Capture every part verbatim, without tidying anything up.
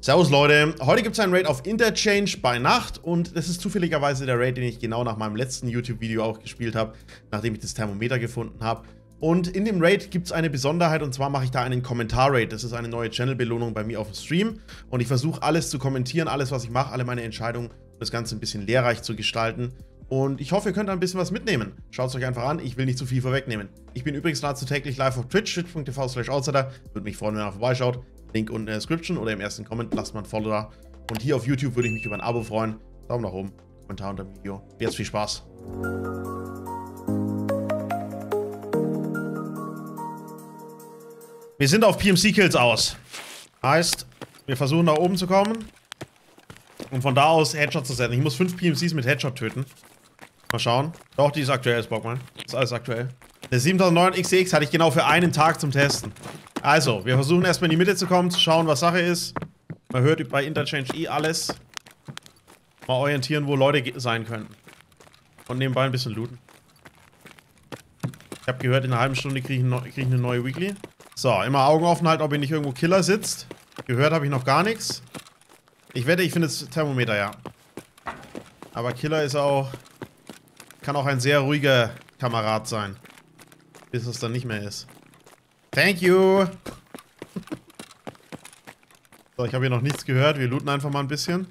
Servus Leute, heute gibt es einen Raid auf Interchange bei Nacht und das ist zufälligerweise der Raid, den ich genau nach meinem letzten YouTube-Video auch gespielt habe, nachdem ich das Thermometer gefunden habe. Und in dem Raid gibt es eine Besonderheit und zwar mache ich da einen Kommentar-Raid. Das ist eine neue Channel-Belohnung bei mir auf dem Stream und ich versuche alles zu kommentieren, alles was ich mache, alle meine Entscheidungen, um das Ganze ein bisschen lehrreich zu gestalten. Und ich hoffe, ihr könnt da ein bisschen was mitnehmen. Schaut es euch einfach an, ich will nicht zu viel vorwegnehmen. Ich bin übrigens nahezu täglich live auf Twitch, twitch punkt t v slash outsider. Würde mich freuen, wenn ihr vorbeischaut. Link unten in der Description oder im ersten Comment, lasst mal ein Follow da. Und hier auf YouTube würde ich mich über ein Abo freuen. Daumen nach oben, Kommentar unter dem Video. Jetzt viel Spaß. Wir sind auf P M C-Kills aus. Heißt, wir versuchen nach oben zu kommen und von da aus Headshot zu setzen. Ich muss fünf P M Cs mit Headshot töten. Mal schauen. Doch, die ist aktuell, das Bock mal. Ist alles aktuell. Der siebentausendneun X T X hatte ich genau für einen Tag zum Testen. Also, wir versuchen erstmal in die Mitte zu kommen, zu schauen, was Sache ist. Man hört bei Interchange eh alles. Mal orientieren, wo Leute sein könnten. Und nebenbei ein bisschen looten. Ich habe gehört, in einer halben Stunde kriege ich, krieg ich eine neue Weekly. So, immer Augen offen halten, ob hier nicht irgendwo Killer sitzt. Gehört habe ich noch gar nichts. Ich wette, ich finde das Thermometer, ja. Aber Killer ist auch... kann auch ein sehr ruhiger Kamerad sein. Bis es dann nicht mehr ist. Thank you! So, ich habe hier noch nichts gehört. Wir looten einfach mal ein bisschen.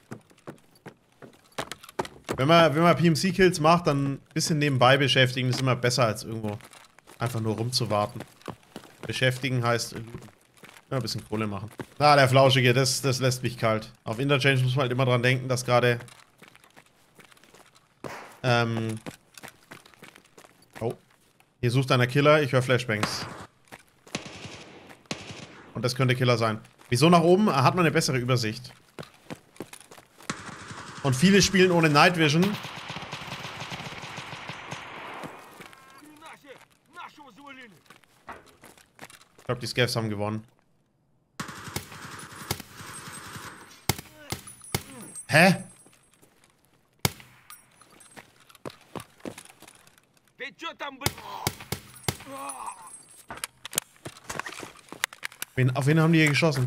Wenn man, wenn man P M C-Kills macht, dann ein bisschen nebenbei beschäftigen. Das ist immer besser, als irgendwo einfach nur rumzuwarten. Beschäftigen heißt looten. Ja, ein bisschen Kohle machen. Ah, der Flauschige, das, das lässt mich kalt. Auf Interchange muss man halt immer dran denken, dass gerade... Ähm... Oh. Hier sucht einer Killer, ich höre Flashbangs. Und das könnte Killer sein. Wieso nach oben? Hat man eine bessere Übersicht. Und viele spielen ohne Night Vision. Ich glaube, die Scavs haben gewonnen. Hä? Wen, auf wen haben die hier geschossen?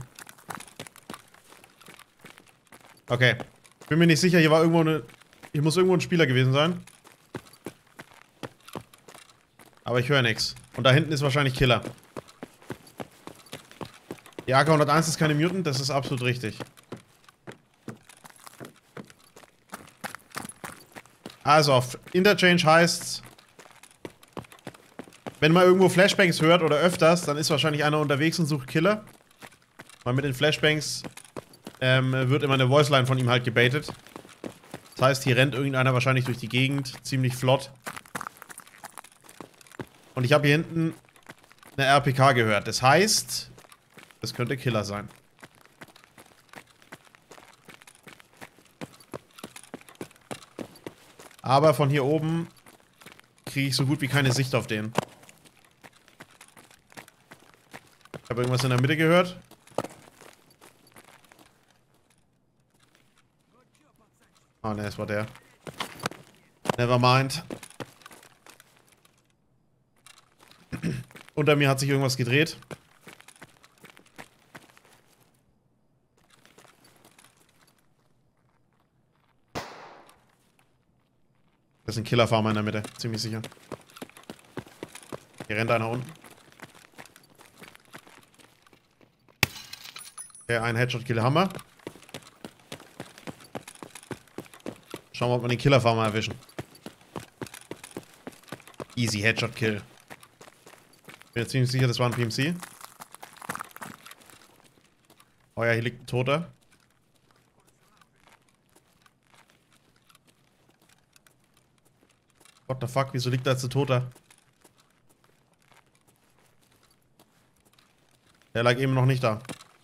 Okay. Bin mir nicht sicher, hier war irgendwo eine... Hier muss irgendwo ein Spieler gewesen sein. Aber ich höre nichts. Und da hinten ist wahrscheinlich Killer. Die A K hunderteins ist keine Mutant, das ist absolut richtig. Also, auf Interchange heißt's... Wenn man irgendwo Flashbangs hört oder öfters, dann ist wahrscheinlich einer unterwegs und sucht Killer. Weil mit den Flashbangs ähm, wird immer eine Voiceline von ihm halt gebaitet. Das heißt, hier rennt irgendeiner wahrscheinlich durch die Gegend, ziemlich flott. Und ich habe hier hinten eine R P K gehört. Das heißt, das könnte Killer sein. Aber von hier oben kriege ich so gut wie keine Sicht auf den. Ich habe irgendwas in der Mitte gehört. Ah, ne, das war der. Nevermind. Unter mir hat sich irgendwas gedreht. Das ist ein Killerfarmer in der Mitte, ziemlich sicher. Hier rennt einer unten. Okay, ein Headshot-Kill haben wir. Schauen wir, ob wir den Killerfarmer erwischen. Easy Headshot-Kill. Bin jetzt ziemlich sicher, das war ein P M C. Oh ja, hier liegt ein Toter. What the fuck, wieso liegt da jetzt ein Toter? Der lag eben noch nicht da.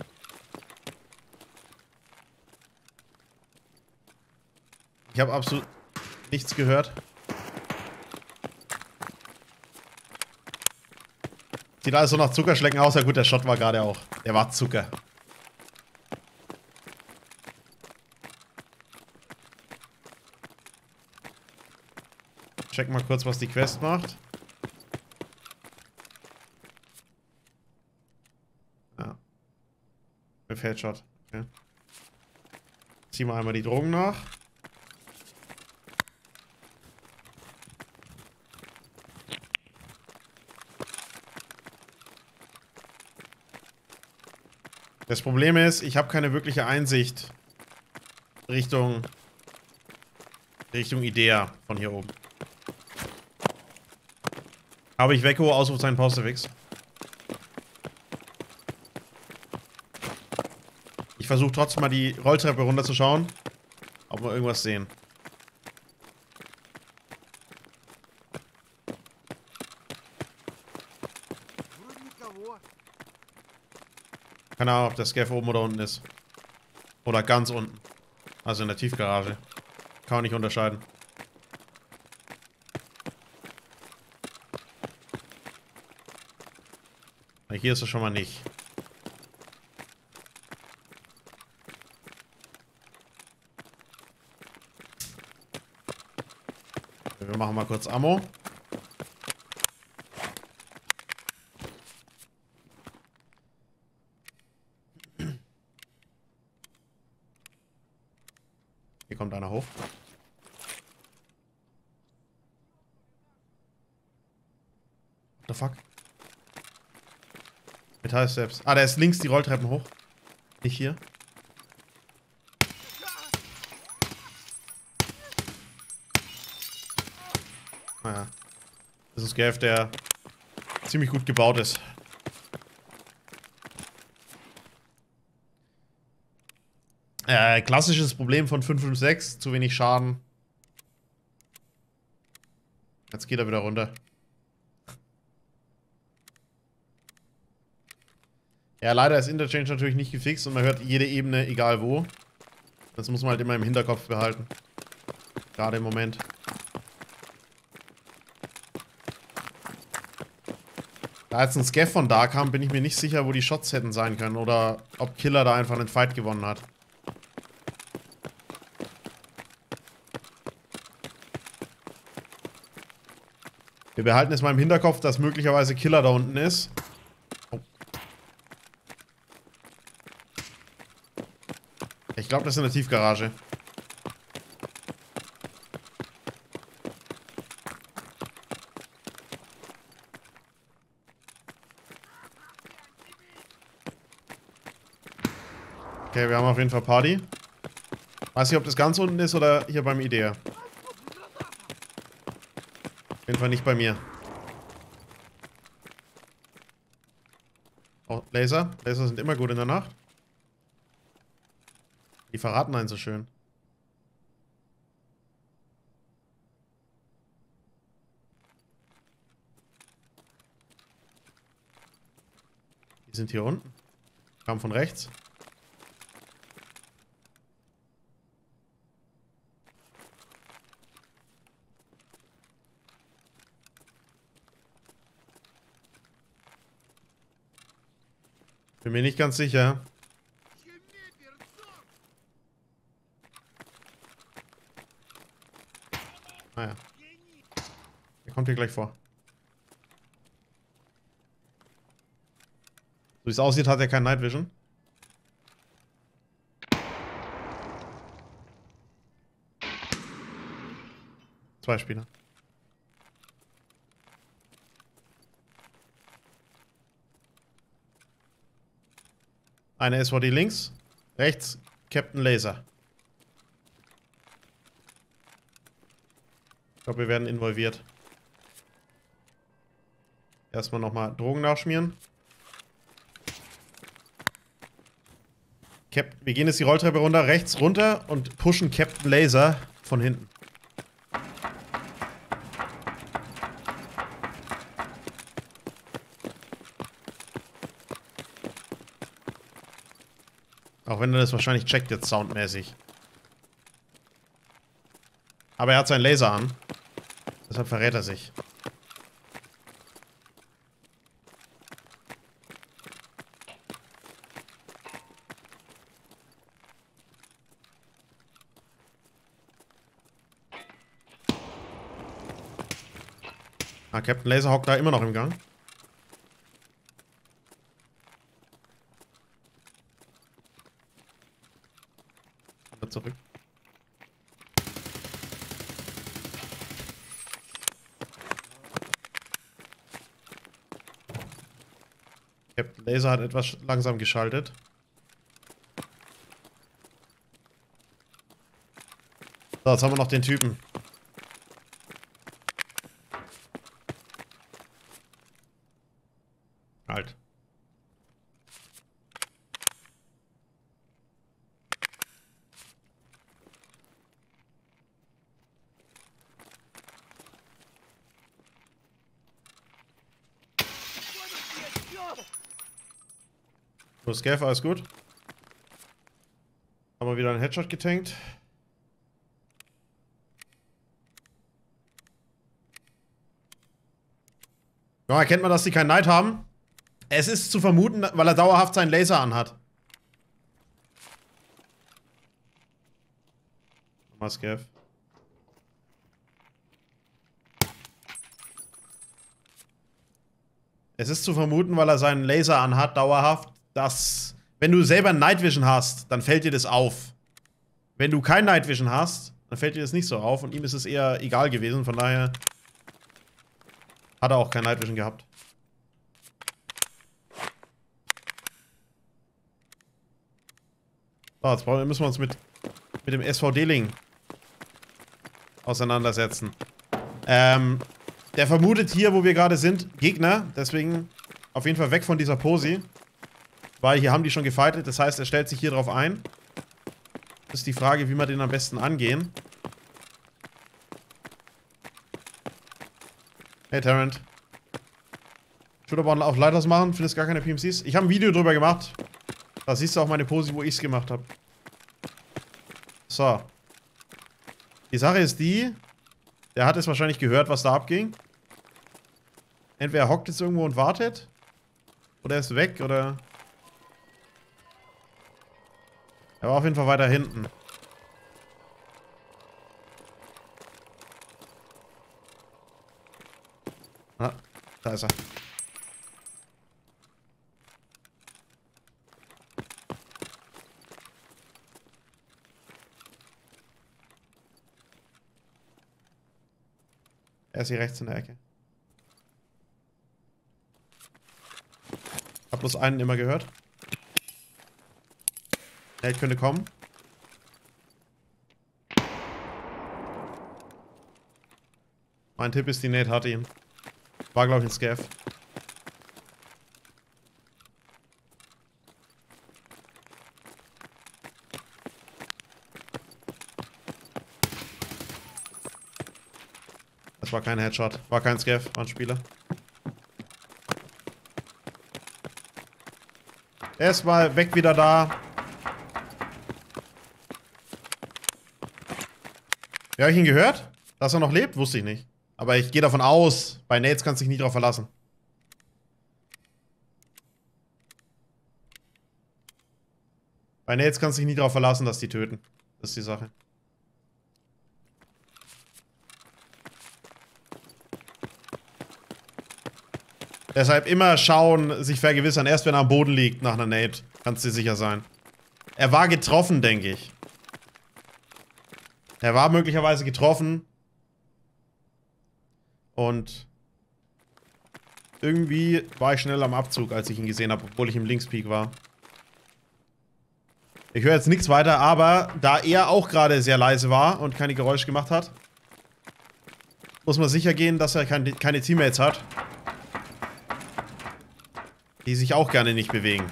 Ich habe absolut nichts gehört. Sieht alles so nach Zuckerschlecken aus. Ja gut, der Shot war gerade auch. Der war Zucker. Check mal kurz, was die Quest macht. Ja. Mit Headshot. Okay. Ziehen wir einmal die Drogen nach. Das Problem ist, ich habe keine wirkliche Einsicht Richtung Richtung Idea von hier oben. Habe ich Wecko, Ausrufezeichen, Postefix. Ich versuche trotzdem mal die Rolltreppe runterzuschauen, ob wir irgendwas sehen. Keine Ahnung, ob der Scaff oben oder unten ist. Oder ganz unten. Also in der Tiefgarage. Kann man nicht unterscheiden. Hier ist es schon mal nicht. Wir machen mal kurz Ammo. Hier kommt einer hoch. What the fuck? Metall selbst. Ah, der ist links die Rolltreppen hoch. Nicht hier. Naja. Das ist ein Scav, der ziemlich gut gebaut ist. Äh, klassisches Problem von fünf fünf sechs, zu wenig Schaden. Jetzt geht er wieder runter. Ja, leider ist Interchange natürlich nicht gefixt und man hört jede Ebene, egal wo. Das muss man halt immer im Hinterkopf behalten. Gerade im Moment. Da jetzt ein Scav von da kam, bin ich mir nicht sicher, wo die Shots hätten sein können. Oder ob Killer da einfach einen Fight gewonnen hat. Wir behalten es mal im Hinterkopf, dass möglicherweise Killer da unten ist. Oh. Ich glaube, das ist in der Tiefgarage. Okay, wir haben auf jeden Fall Party. Weiß nicht, ob das ganz unten ist oder hier beim Idea. Auf jeden Fall nicht bei mir. Oh, Laser. Laser sind immer gut in der Nacht. Die verraten einen so schön. Die sind hier unten. Kamen von rechts. Bin mir nicht ganz sicher. Naja. Er kommt hier gleich vor. So wie es aussieht, hat er kein Night Vision. Zwei Spieler. Eine S V D links, rechts Captain Laser. Ich glaube, wir werden involviert. Erstmal nochmal Drogen nachschmieren. Cap wir gehen jetzt die Rolltreppe runter, rechts runter und pushen Captain Laser von hinten. Auch wenn er das wahrscheinlich checkt jetzt soundmäßig. Aber er hat seinen Laser an. Deshalb verrät er sich. Ah, Captain Laser hockt da immer noch im Gang. wieder zurück. Captain Laser hat etwas langsam geschaltet. So, jetzt haben wir noch den Typen. Halt. So, Scav, alles gut. Haben wir wieder einen Headshot getankt. Ja, erkennt man, dass die keinen Neid haben? Es ist zu vermuten, weil er dauerhaft seinen Laser anhat. Nochmal Scav. Es ist zu vermuten, weil er seinen Laser anhat, dauerhaft, dass, wenn du selber Night Vision hast, dann fällt dir das auf. Wenn du kein Night Vision hast, dann fällt dir das nicht so auf und ihm ist es eher egal gewesen, von daher hat er auch kein Night Vision gehabt. So, jetzt müssen wir uns mit, mit dem S V D-Ling auseinandersetzen. Ähm, der vermutet hier, wo wir gerade sind, Gegner. Deswegen auf jeden Fall weg von dieser Posi. Weil hier haben die schon gefightet. Das heißt, er stellt sich hier drauf ein. Das ist die Frage, wie wir den am besten angehen. Hey, Tarrant. Shooterbahn auf Lighthouse machen, findest gar keine P M Cs. Ich habe ein Video drüber gemacht. Da siehst du auch meine Pose, wo ich es gemacht habe. So. Die Sache ist die, der hat es wahrscheinlich gehört, was da abging. Entweder er hockt jetzt irgendwo und wartet. Oder er ist weg, oder... Er war auf jeden Fall weiter hinten. Ah, da ist er. Er ist hier rechts in der Ecke. Hab bloß einen immer gehört. Er könnte kommen. Mein Tipp ist, die Nate hatte ihn. War, glaube ich, ein Scav. Das war kein Headshot. War kein Scav, war ein Spieler. Erstmal weg wieder da. Ja, habe ich ihn gehört? Dass er noch lebt? Wusste ich nicht. Aber ich gehe davon aus, bei Nates kannst du dich nie drauf verlassen. Bei Nates kannst du dich nie drauf verlassen, dass die töten. Das ist die Sache. Deshalb immer schauen, sich vergewissern. Erst wenn er am Boden liegt nach einer Nade, kannst du dir sicher sein. Er war getroffen, denke ich. Er war möglicherweise getroffen. Und irgendwie war ich schnell am Abzug, als ich ihn gesehen habe, obwohl ich im Linkspeak war. Ich höre jetzt nichts weiter, aber da er auch gerade sehr leise war und keine Geräusche gemacht hat, muss man sicher gehen, dass er keine, keine Teammates hat, die sich auch gerne nicht bewegen.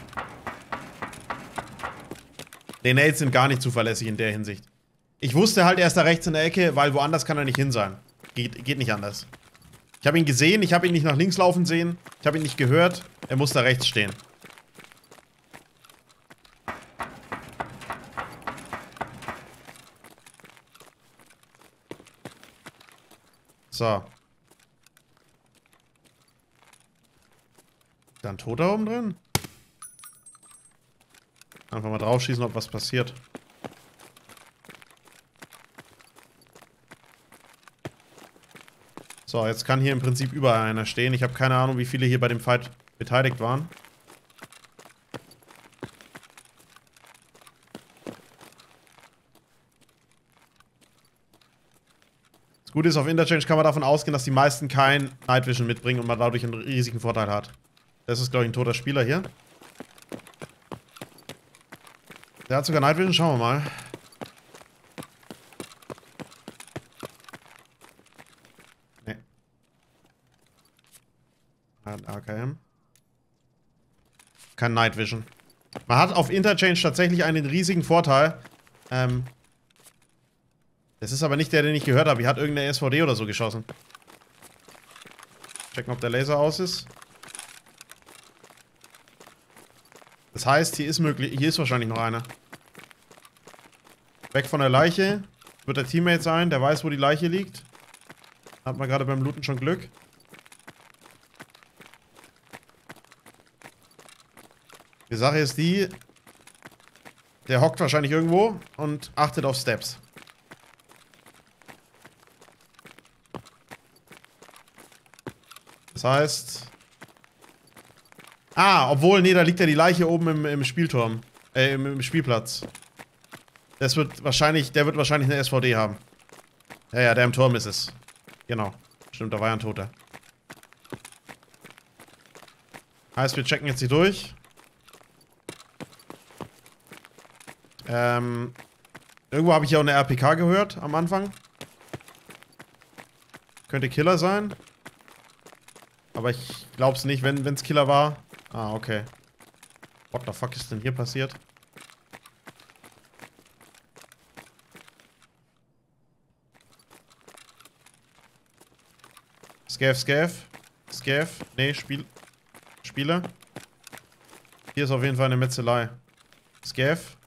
Die Nades sind gar nicht zuverlässig in der Hinsicht. Ich wusste halt, er ist da rechts in der Ecke, weil woanders kann er nicht hin sein. Geht, geht nicht anders. Ich habe ihn gesehen, ich habe ihn nicht nach links laufen sehen, ich habe ihn nicht gehört, er muss da rechts stehen. So. Da ein Toter oben drin? Einfach mal draufschießen, ob was passiert. So, jetzt kann hier im Prinzip überall einer stehen. Ich habe keine Ahnung, wie viele hier bei dem Fight beteiligt waren. Das Gute ist, auf Interchange kann man davon ausgehen, dass die meisten kein Night Vision mitbringen und man dadurch einen riesigen Vorteil hat. Das ist, glaube ich, ein toter Spieler hier. Der hat sogar Night Vision, schauen wir mal. Nee. Hat A K M. Kein Night Vision. Man hat auf Interchange tatsächlich einen riesigen Vorteil. Ähm. Das ist aber nicht der, den ich gehört habe. Hier hat irgendeine S V D oder so geschossen. Checken, ob der Laser aus ist. Das heißt, hier ist möglich, hier ist wahrscheinlich noch einer. Weg von der Leiche. Wird der Teammate sein, der weiß, wo die Leiche liegt. Hat man gerade beim Looten schon Glück. Die Sache ist die, der hockt wahrscheinlich irgendwo und achtet auf Steps. Das heißt... Ah, obwohl, nee, da liegt ja die Leiche oben im, im Spielturm. Äh, im, im Spielplatz. Das wird wahrscheinlich, der wird wahrscheinlich eine S V D haben. Ja, ja, der im Turm ist es. Genau. Stimmt, da war ja ein Toter. Heißt, wir checken jetzt hier durch. Ähm, irgendwo habe ich ja auch eine R P K gehört am Anfang. Könnte Killer sein. Aber ich glaub's nicht, wenn es Killer war. Ah, okay. What the fuck ist denn hier passiert? Scav, Scav. Scav. Nee, Spiel. Spieler. Hier ist auf jeden Fall eine Metzelei. Scav.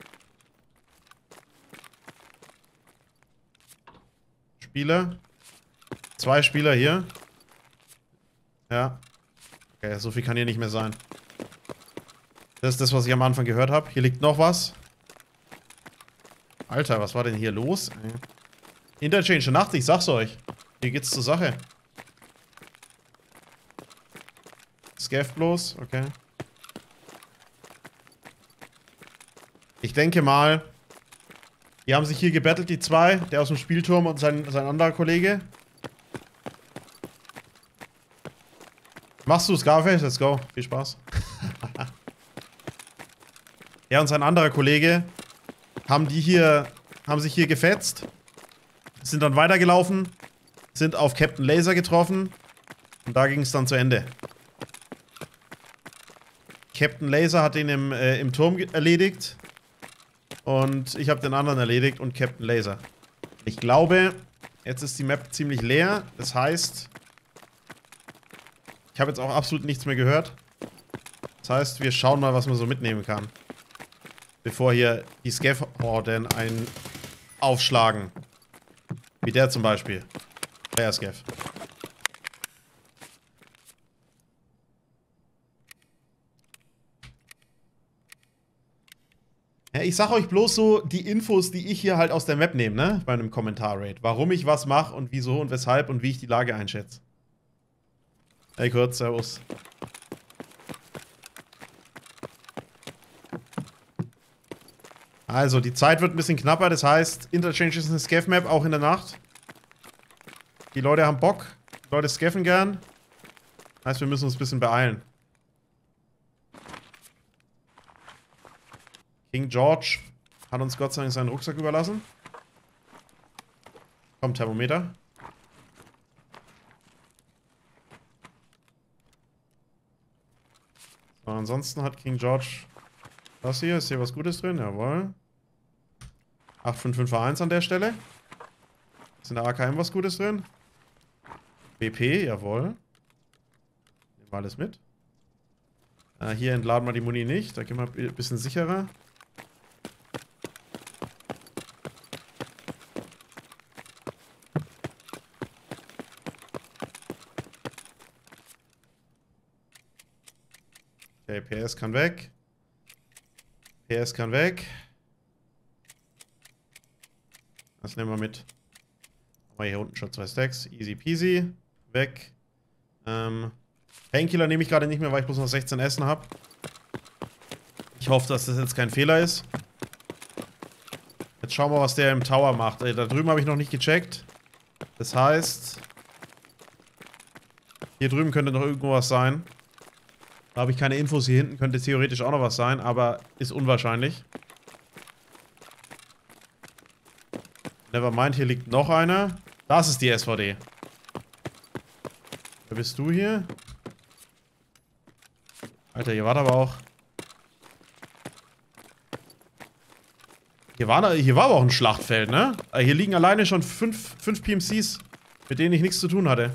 Spieler. Zwei Spieler hier. Ja. Okay, so viel kann hier nicht mehr sein. Das ist das, was ich am Anfang gehört habe. Hier liegt noch was. Alter, was war denn hier los? Interchange Nacht, ich sag's euch. Hier geht's zur Sache. Scav bloß, okay. Ich denke mal, die haben sich hier gebettelt, die zwei. Der aus dem Spielturm und sein, sein anderer Kollege. Machst du Scarface? Let's go. Viel Spaß. Er und sein anderer Kollege haben die hier, haben sich hier gefetzt, sind dann weitergelaufen, sind auf Captain Laser getroffen und da ging es dann zu Ende. Captain Laser hat ihn im, äh, im Turm erledigt und ich habe den anderen erledigt und Captain Laser. Ich glaube, jetzt ist die Map ziemlich leer, das heißt, ich habe jetzt auch absolut nichts mehr gehört. Das heißt, wir schauen mal, was man so mitnehmen kann. Bevor hier die Scav-Horden einen aufschlagen. Wie der zum Beispiel. Der Scav. Ja, ich sag euch bloß so die Infos, die ich hier halt aus der Map nehme, ne? Bei einem Kommentar-Raid. Warum ich was mache und wieso und weshalb und wie ich die Lage einschätze. Hey, kurz, servus. Also, die Zeit wird ein bisschen knapper, das heißt, Interchange ist eine Scav-Map, auch in der Nacht. Die Leute haben Bock, die Leute scaffen gern. Heißt, wir müssen uns ein bisschen beeilen. King George hat uns Gott sei Dank seinen Rucksack überlassen. Komm, Thermometer. So, ansonsten hat King George das hier. Ist hier was Gutes drin? Jawohl. acht fünf fünf eins an der Stelle. Ist in der A K M was Gutes drin? B P, jawohl. Nehmen wir alles mit. Äh, hier entladen wir die Muni nicht. Da gehen wir ein bisschen sicherer. Okay, P S kann weg. P S kann weg. Das nehmen wir mit. Haben wir hier unten schon zwei Stacks. Easy peasy. Weg. Ähm, Painkiller nehme ich gerade nicht mehr, weil ich bloß noch sechzehn Essen habe. Ich hoffe, dass das jetzt kein Fehler ist. Jetzt schauen wir, was der im Tower macht. Ey, da drüben habe ich noch nicht gecheckt. Das heißt, hier drüben könnte noch irgendwo was sein. Da habe ich keine Infos. Hier hinten könnte theoretisch auch noch was sein, aber ist unwahrscheinlich. Nevermind, hier liegt noch einer. Das ist die S V D. Wer bist du hier? Alter, hier war aber auch... Hier war, hier war aber auch ein Schlachtfeld, ne? Hier liegen alleine schon fünf, fünf P M Cs, mit denen ich nichts zu tun hatte.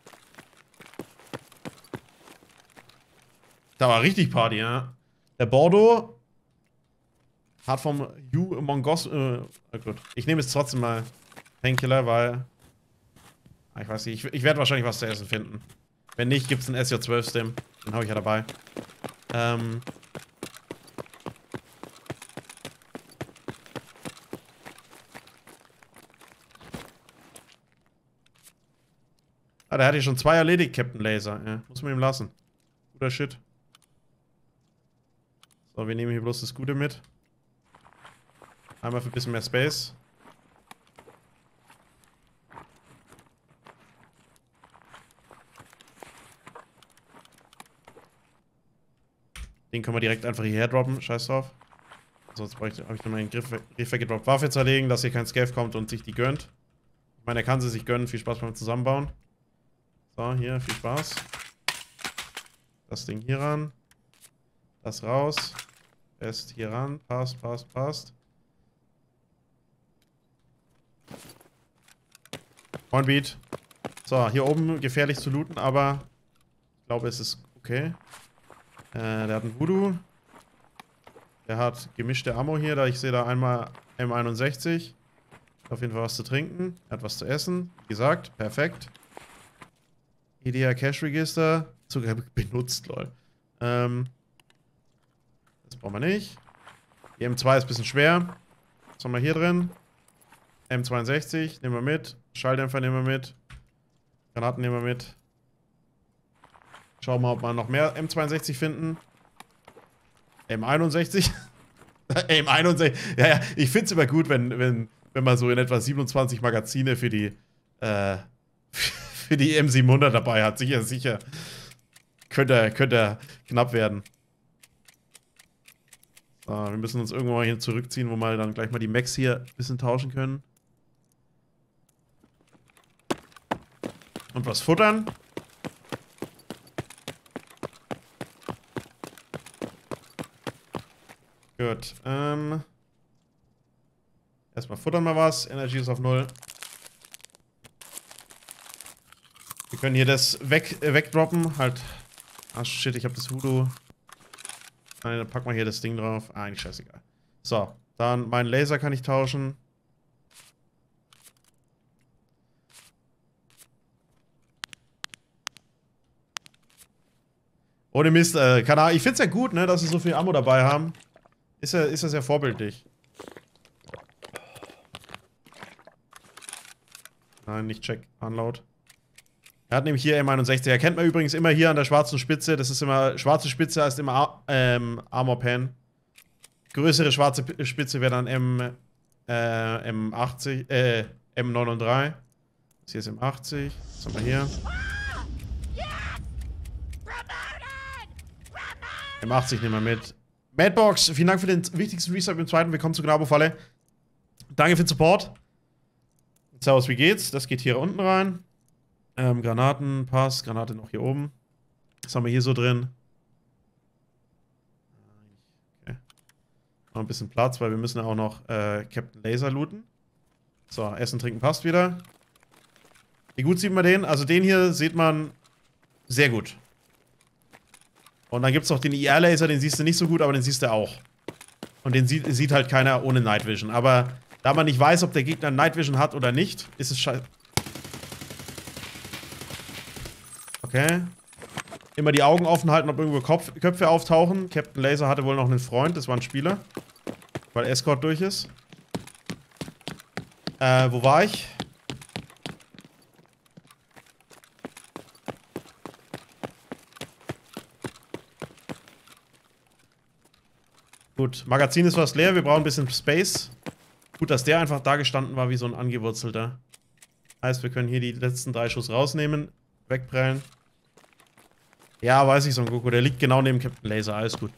Da war richtig Party, ja. Der Bordeaux hat vom Hugh Mongos... Äh, oh gut. Ich nehme jetzt trotzdem mal Painkiller, weil... Ich weiß nicht, ich, ich werde wahrscheinlich was zu essen finden. Wenn nicht, gibt es einen S J zwölf Stim. Den habe ich ja dabei. Ähm... Ah, der hat hier schon zwei erledigt, Captain Laser. Ja, muss man ihm lassen. Guter Shit. So, wir nehmen hier bloß das Gute mit. Einmal für ein bisschen mehr Space. Den können wir direkt einfach hierher droppen. Scheiß drauf. Sonst habe ich noch meinen Griff, Griff weggedroppt. Waffe zerlegen, dass hier kein Scav kommt und sich die gönnt. Ich meine, er kann sie sich gönnen. Viel Spaß beim Zusammenbauen. So, hier, viel Spaß. Das Ding hier ran. Das raus. Rest hier ran. Passt, passt, passt. One Beat. So, hier oben gefährlich zu looten, aber ich glaube, es ist okay. Äh, der hat einen Voodoo. Der hat gemischte Ammo hier, da ich sehe da einmal M einundsechzig. Auf jeden Fall was zu trinken. Er hat was zu essen. Wie gesagt, perfekt. E D A Cash Register. Sogar benutzt, lol. Ähm. Das brauchen wir nicht. Die M zwei ist ein bisschen schwer. Was haben wir hier drin? M zweiundsechzig nehmen wir mit. Schalldämpfer nehmen wir mit. Granaten nehmen wir mit. Schauen wir mal, ob wir noch mehr M zweiundsechzig finden. M einundsechzig. M einundsechzig. Ja, ja, ich finde es immer gut, wenn, wenn, wenn man so in etwa siebenundzwanzig Magazine für die, äh, für die M siebenhundert dabei hat. Sicher, sicher. Könnte, könnte knapp werden. So, wir müssen uns irgendwo mal hier zurückziehen, wo wir dann gleich mal die Max hier ein bisschen tauschen können. Und was futtern. Gut, ähm. Erstmal futtern wir was. Energy ist auf null. Wir können hier das weg, äh, wegdroppen. Halt. Ah, shit, ich habe das Voodoo. Nein, dann packen wir hier das Ding drauf. Ah, eigentlich scheißegal. So, dann meinen Laser kann ich tauschen. Ohne Mist, äh, keine Ahnung. Ich find's ja gut, ne, dass sie so viel Ammo dabei haben. Ist ja, ist ja sehr vorbildlich. Nein, nicht check. Unload. Er hat nämlich hier M einundsechzig. Erkennt man übrigens immer hier an der schwarzen Spitze. Das ist immer, schwarze Spitze heißt immer ähm, Armor Pan. Größere schwarze Spitze wäre dann M, äh, M achtzig, äh, M neununddreißig. Das hier ist M achtzig. Was haben wir hier? M achtzig nehmen wir mit. Madbox, vielen Dank für den wichtigsten Resub im zweiten. Willkommen zur Gnabo-Falle. Danke für den Support. Servus, wie geht's? Das geht hier unten rein. Ähm, Granaten, Pass, Granate noch hier oben. Was haben wir hier so drin? Okay. Noch ein bisschen Platz, weil wir müssen ja auch noch äh, Captain Laser looten. So, Essen, Trinken passt wieder. Wie gut sieht man den? Also den hier sieht man sehr gut. Und dann gibt es noch den I R-Laser, den siehst du nicht so gut, aber den siehst du auch. Und den sieht, sieht halt keiner ohne Night Vision. Aber da man nicht weiß, ob der Gegner Night Vision hat oder nicht, ist es scheiße. Okay. Immer die Augen offen halten, ob irgendwo Kopf, Köpfe auftauchen. Captain Laser hatte wohl noch einen Freund, das war ein Spieler. Weil Escort durch ist. Äh, wo war ich? Gut, Magazin ist fast leer, wir brauchen ein bisschen Space. Gut, dass der einfach da gestanden war wie so ein angewurzelter. Heißt, wir können hier die letzten drei Schuss rausnehmen. Wegprellen. Ja, weiß ich, Son Goku. Der liegt genau neben Captain Laser. Alles gut.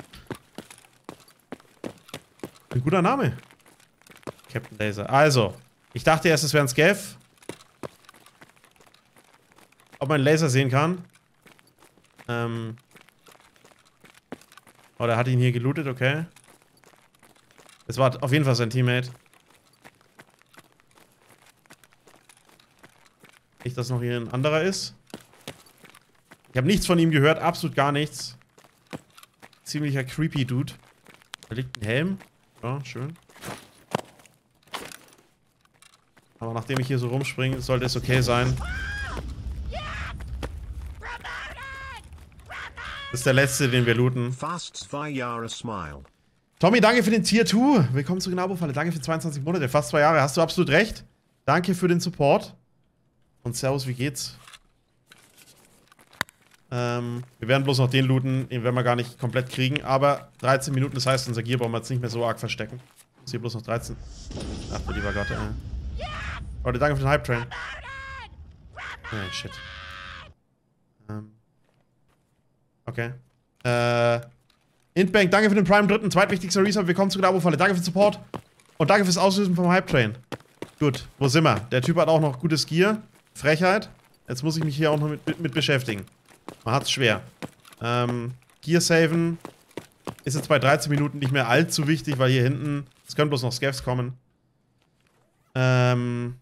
Ein guter Name. Captain Laser. Also, ich dachte erst, es wäre ein Scav. Ob man einen Laser sehen kann. Ähm. Oh, der hat ihn hier gelootet, okay. Es war auf jeden Fall sein Teammate. Nicht, dass noch hier ein anderer ist. Ich habe nichts von ihm gehört, absolut gar nichts. Ziemlicher creepy Dude. Da liegt ein Helm. Ja, schön. Aber nachdem ich hier so rumspringe, sollte es okay sein. Das ist der letzte, den wir looten. Tommy, danke für den Tier zwei. Willkommen zur Gnabo-Falle. Danke für zweiundzwanzig Monate. Fast zwei Jahre. Hast du absolut recht. Danke für den Support. Und servus, wie geht's? Ähm, wir werden bloß noch den looten. Den werden wir gar nicht komplett kriegen. Aber dreizehn Minuten, das heißt, unser Gear brauchen wir jetzt nicht mehr so arg verstecken. Ist hier bloß noch dreizehn. Ach du lieber Gott, ey. Leute, danke für den Hype-Train. Oh, shit. Ähm. Okay. Äh. Intbank, danke für den Prime dritten, zweitwichtigster Resub. Willkommen zu Gnabo-Falle. Danke für den Support. Und danke fürs Auslösen vom Hype-Train. Gut, wo sind wir? Der Typ hat auch noch gutes Gear. Frechheit. Jetzt muss ich mich hier auch noch mit, mit, mit beschäftigen. Man hat's schwer. Ähm, Gear saven ist jetzt bei dreizehn Minuten nicht mehr allzu wichtig, weil hier hinten, es können bloß noch Scavs kommen. Ähm,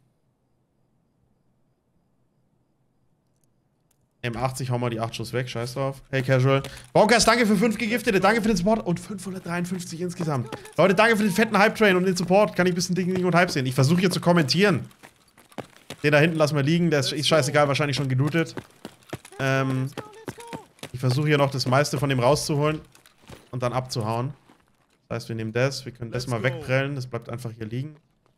M achtzig, hauen wir die acht Schuss weg, scheiß drauf. Hey Casual. Bonkers, danke für fünf Gegiftete, danke für den Support und fünfhundertdreiundfünfzig insgesamt. Leute, danke für den fetten Hype-Train und den Support. Kann ich ein bisschen Ding, Ding und Hype sehen. Ich versuche hier zu kommentieren. Den da hinten lassen wir liegen, der ist scheißegal, wahrscheinlich schon gelootet. Ähm, ich versuche hier noch das meiste von dem rauszuholen und dann abzuhauen. Das heißt, wir nehmen das, wir können das mal wegprellen, das bleibt einfach hier liegen.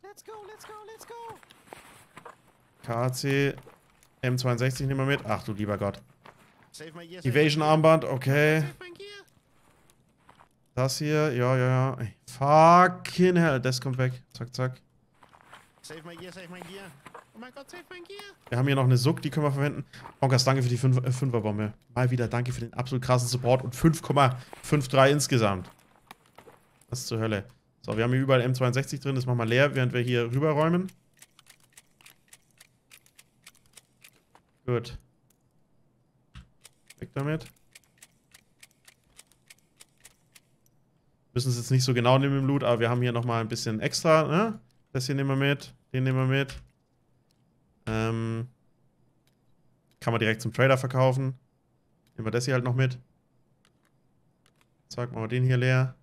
K A C, M zweiundsechzig nehmen wir mit. Ach du lieber Gott. Evasion Armband, okay. Das hier, ja, ja, ja. Fucking hell, das kommt weg. Zack, zack. Save my gear, save my gear. Oh mein Gott, save my gear. Wir haben hier noch eine S U K, die können wir verwenden. Bonkers, danke für die fünfer-Bombe. Mal wieder danke für den absolut krassen Support und fünf Komma dreiundfünfzig insgesamt. Was zur Hölle. So, wir haben hier überall M zweiundsechzig drin, das machen wir leer, während wir hier rüberräumen. Gut. Weg damit. Müssen es jetzt nicht so genau nehmen im Loot, aber wir haben hier nochmal ein bisschen extra, ne? Das hier nehmen wir mit, den nehmen wir mit. Ähm, kann man direkt zum Trader verkaufen. Nehmen wir das hier halt noch mit. Zack, machen wir den hier leer.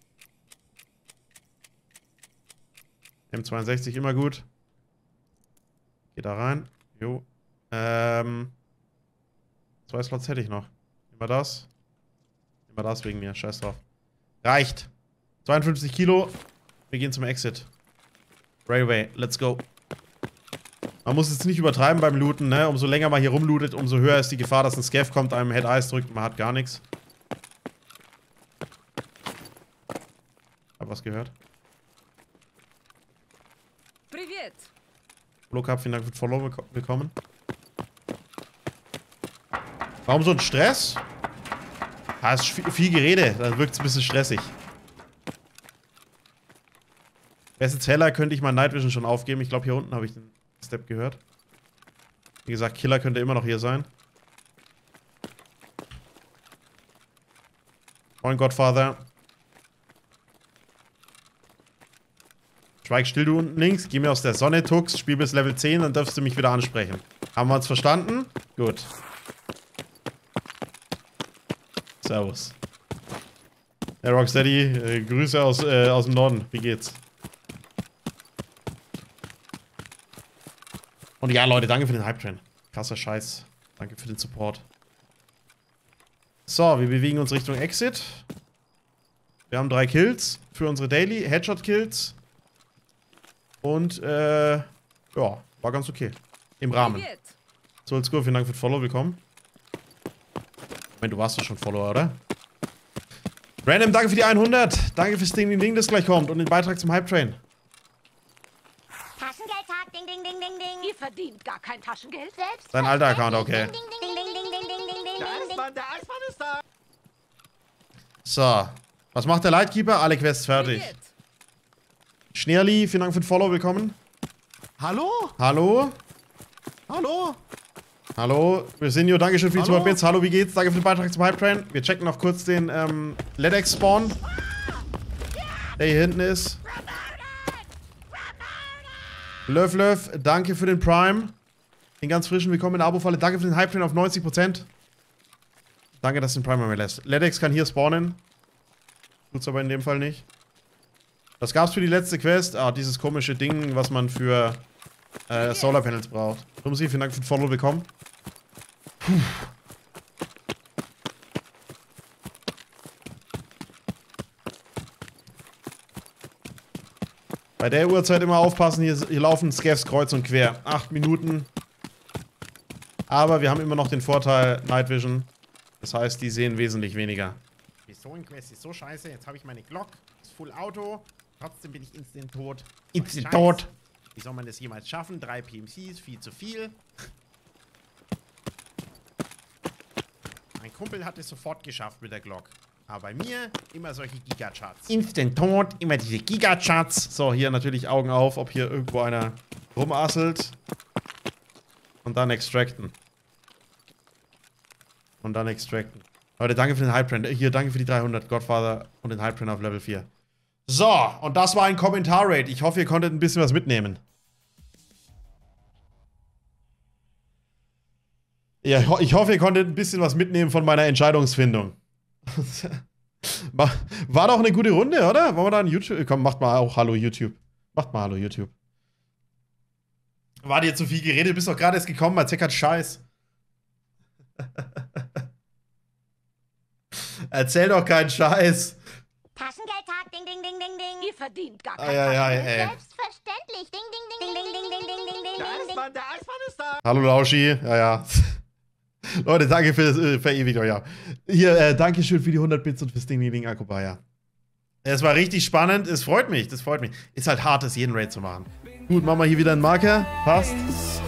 M zweiundsechzig immer gut. Geht da rein. Jo. Ähm, zwei Slots hätte ich noch. Nehmen wir das. Nehmen wir das wegen mir. Scheiß drauf. Reicht. zweiundfünfzig Kilo. Wir gehen zum Exit. Railway, let's go. Man muss jetzt nicht übertreiben beim Looten, ne? Umso länger man hier rumlootet, umso höher ist die Gefahr, dass ein Scav kommt, einem Head Eyes drückt und man hat gar nichts. Hab was gehört. Привет. Low-Cup, vielen Dank für den Follow bekommen. Warum so ein Stress? Ah, ist viel, viel Gerede, dann wirkt es ein bisschen stressig. Wäre es jetzt heller, könnte ich mein Night Vision schon aufgeben. Ich glaube, hier unten habe ich den Step gehört. Wie gesagt, Killer könnte immer noch hier sein. Moin Godfather. Schweig still, du unten links. Geh mir aus der Sonne, Tux. Spiel bis Level zehn, dann darfst du mich wieder ansprechen. Haben wir uns verstanden? Gut. Servus. Hey Rocksteady, äh, Grüße aus, äh, aus dem Norden. Wie geht's? Und ja, Leute, danke für den Hype-Train. Krasser Scheiß. Danke für den Support. So, wir bewegen uns Richtung Exit. Wir haben drei Kills für unsere Daily. Headshot-Kills. Und, äh, ja, war ganz okay. Im Rahmen. So, let's go. Vielen Dank für den Follow. Willkommen. Moment, du warst doch schon Follower, oder? Random, danke für die hundert. Danke fürs Ding, Ding, Ding, das gleich kommt. Und den Beitrag zum Hype-Train. Taschengeldtag, ding, ding, ding, Ihr verdient gar kein Taschengeld. Sein alter Account, okay. Der Eismann, der Eismann ist da. So. Was macht der Lightkeeper? Alle Quests fertig. Schneerli, vielen Dank für den Follow, willkommen. Hallo? Hallo? Hallo? Hallo, Resinio, dankeschön für die Hallo? zwei Bits. Hallo, wie geht's? Danke für den Beitrag zum Hype Train. Wir checken noch kurz den ähm, Ledex-Spawn, der hier hinten ist. Löff, Löff, danke für den Prime. Den ganz frischen Willkommen in der Abo-Falle. Danke für den Hype Train auf neunzig Prozent. Danke, dass du den Prime an mir lässt. Ledex kann hier spawnen. Tut's aber in dem Fall nicht. Was gab's für die letzte Quest? Ah, dieses komische Ding, was man für äh, Solar Panels braucht. Rumsi, vielen Dank für den Follow, willkommen. Puh. Bei der Uhrzeit immer aufpassen, hier, hier laufen Scavs kreuz und quer. Acht Minuten. Aber wir haben immer noch den Vorteil Night Vision. Das heißt, die sehen wesentlich weniger. Die Sohn-Quest ist so scheiße. Jetzt habe ich meine Glock. Ist Full Auto. Trotzdem bin ich instant tot. Instant Scheiß. tot. Wie soll man das jemals schaffen? Drei P M Cs, viel zu viel. Mein Kumpel hat es sofort geschafft mit der Glock. Aber bei mir immer solche Gigacharts. Instant tot, immer diese Gigacharts. So, hier natürlich Augen auf, ob hier irgendwo einer rumasselt. Und dann extracten. Und dann extracten. Leute, danke für den Hype-Trend. Hier, danke für die dreihundert Godfather und den Hype-Trend auf Level vier. So, und das war ein Kommentar-Raid. Ich hoffe, ihr konntet ein bisschen was mitnehmen. Ja, ich hoffe, ihr konntet ein bisschen was mitnehmen von meiner Entscheidungsfindung. War doch eine gute Runde, oder? Wollen wir da ein YouTube... Komm, macht mal auch Hallo YouTube. Macht mal Hallo YouTube. War dir zu viel geredet? Du bist doch gerade erst gekommen, als Heck hat Scheiß. Erzähl doch keinen Scheiß. Taschengeldtag, ding, ding, ding, ding, ding. Ihr verdient gar kein Ei, ei, ei, Taschengeld. ey. Selbstverständlich. Ding, ding, ding, ding, ding, ding, ding, ding, ding, Der ding, ding. Eismann, der Eismann ist da. Hallo Lauschi. Ja, ja. Leute, danke für das äh, verewigt euch, ja. Hier, äh, danke schön für die hundert Bits und fürs Ding, Ding, Akubaya. Es war richtig spannend. Es freut mich, das freut mich. Ist halt hart, das jeden Raid zu machen. Gut, machen wir hier wieder einen Marker. Passt.